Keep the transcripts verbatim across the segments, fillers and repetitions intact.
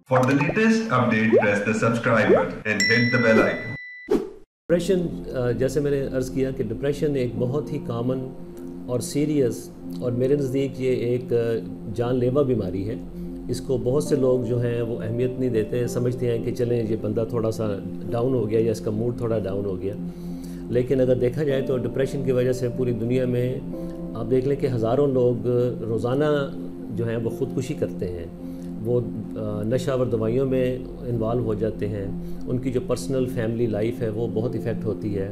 For the latest update, press the subscribe button and hit the bell icon. Depression جیسے میں نے عرض کیا کہ ڈپریشن ایک بہت ہی کامن اور سیریس اور میرے نزدیک یہ ایک جان لیوا بیماری ہے. اس کو بہت سے لوگ جو ہیں وہ اہمیت نہیں دیتے، سمجھتے ہیں کہ چلیں یہ بندہ تھوڑا سا ڈاؤن ہو گیا یا اس کا موڈ تھوڑا ڈاؤن ہو گیا. لیکن اگر دیکھا جائے تو ڈپریشن کی وجہ سے پوری دنیا میں آپ دیکھ لیں کہ ہزاروں لوگ روزانہ جو ہیں وہ خودکشی کرتے ہیں، وہ نشہ آور دوائیوں میں انوالو ہو جاتے ہیں، ان کی جو پرسنل فیملی لائف ہے وہ بہت افیکٹ ہوتی ہے.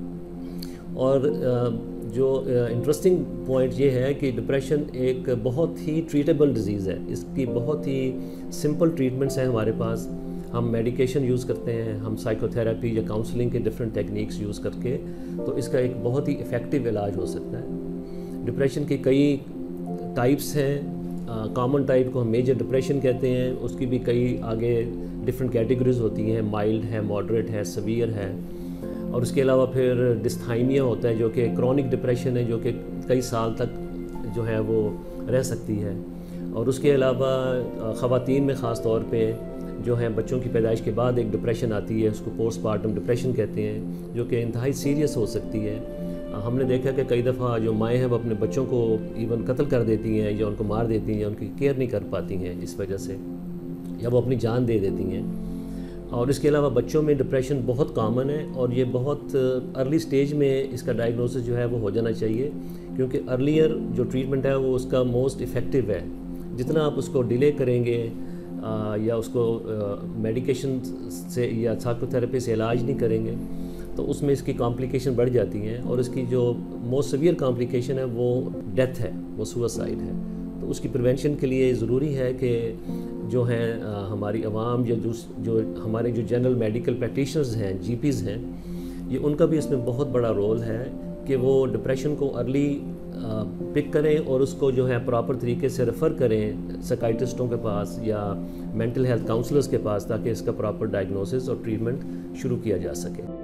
اور جو انٹرسٹنگ پوائنٹ یہ ہے کہ ڈپریشن ایک بہت ہی ٹریٹیبل ڈیزیز ہے. اس کی بہت ہی سمپل ٹریٹمنٹس ہیں ہمارے پاس. ہم میڈیکیشن یوز کرتے ہیں، ہم سائیکو تھراپی یا کاؤنسلنگ کے ڈفرینٹ ٹیکنیکس یوز کر کے تو اس کا ایک بہت ہی افیکٹو علاج ہو سکتا ہے. ڈپریشن کی کئی ٹائپس ہیں. کامن ٹائپ کو ہم میجر ڈپریشن کہتے ہیں، اس کی بھی کئی آگے ڈفرینٹ کیٹیگریز ہوتی ہیں، مائلڈ ہے، ماڈریٹ ہے، سیویئر ہے. اور اس کے علاوہ پھر ڈستھائمیا ہوتا ہے جو کہ کرونک ڈپریشن ہے، جو کہ کئی سال تک جو ہے وہ رہ سکتی ہے. اور اس کے علاوہ خواتین میں خاص طور پہ جو ہیں بچوں کی پیدائش کے بعد ایک ڈپریشن آتی ہے، اس کو پوسٹ پارٹم ڈپریشن کہتے ہیں، جو کہ انتہائی سیریس ہو سکتی ہے. ہم نے دیکھا کہ کئی دفعہ جو مائیں ہیں وہ اپنے بچوں کو ایون قتل کر دیتی ہیں یا ان کو مار دیتی ہیں یا ان کی کیئر نہیں کر پاتی ہیں اس وجہ سے، یا وہ اپنی جان دے دیتی ہیں. اور اس کے علاوہ بچوں میں ڈپریشن بہت کامن ہے اور یہ بہت ارلی سٹیج میں اس کا ڈائگنوسس جو ہے وہ ہو جانا چاہیے، کیونکہ ارلیئر جو ٹریٹمنٹ ہے وہ اس کا موسٹ افیکٹو ہے. جتنا آپ اس کو ڈیلے کریں گے یا اس کو میڈیکیشن سے یا سائیکو تھراپی سے علاج نہیں کریں گے تو اس میں اس کی کمپلیکیشن بڑھ جاتی ہیں، اور اس کی جو موسٹ سیویئر کمپلیکیشن ہے وہ ڈیتھ ہے، وہ سوسائڈ ہے. تو اس کی پریونشن کے لیے ضروری ہے کہ جو ہیں ہماری عوام یا جو ہمارے جو جنرل میڈیکل پریکٹیشنرز ہیں، جی پیز ہیں، یہ ان کا بھی اس میں بہت بڑا رول ہے کہ وہ ڈپریشن کو ارلی پک کریں اور اس کو جو ہے پراپر طریقے سے ریفر کریں سائیکائٹرسٹوں کے پاس یا مینٹل ہیلتھ کاؤنسلرز کے پاس، تاکہ اس کا پراپر ڈائگنوسس اور ٹریٹمنٹ شروع کیا جا سکے.